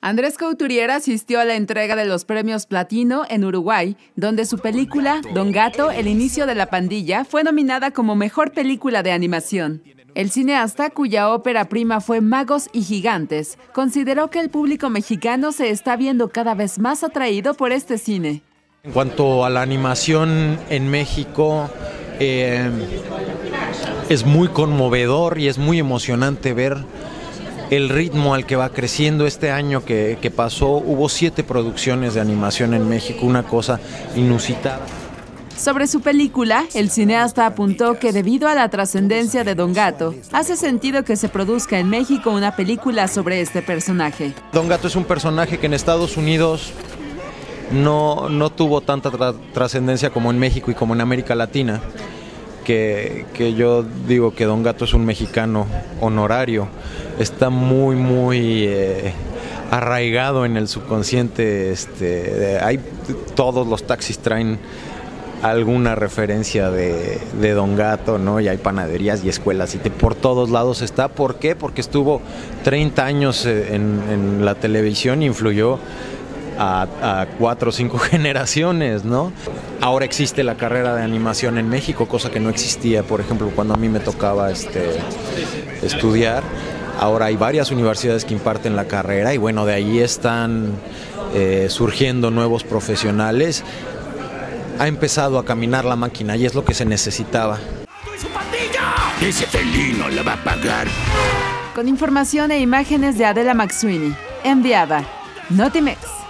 Andrés Couturier asistió a la entrega de los premios Platino en Uruguay, donde su película Don Gato, el inicio de la pandilla, fue nominada como Mejor Película de Animación. El cineasta, cuya ópera prima fue Magos y Gigantes, consideró que el público mexicano se está viendo cada vez más atraído por este cine. En cuanto a la animación en México, es muy conmovedor y es muy emocionante ver el ritmo al que va creciendo. Este año que pasó, hubo 7 producciones de animación en México, una cosa inusitada. Sobre su película, el cineasta apuntó que debido a la trascendencia de Don Gato, hace sentido que se produzca en México una película sobre este personaje. Don Gato es un personaje que en Estados Unidos no tuvo tanta trascendencia como en México y como en América Latina, que yo digo que Don Gato es un mexicano honorario, está muy arraigado en el subconsciente. Todos los taxis traen alguna referencia de Don Gato, ¿no? Y hay panaderías y escuelas y por todos lados está. ¿Por qué? Porque estuvo 30 años en la televisión y influyó a 4 o 5 generaciones, ¿no? Ahora existe la carrera de animación en México, cosa que no existía, por ejemplo, cuando a mí me tocaba estudiar. Ahora hay varias universidades que imparten la carrera y bueno, de ahí están surgiendo nuevos profesionales. Ha empezado a caminar la máquina y es lo que se necesitaba. Ese felino la va a pagar. Con información e imágenes de Adela McSweeney, enviada Notimex.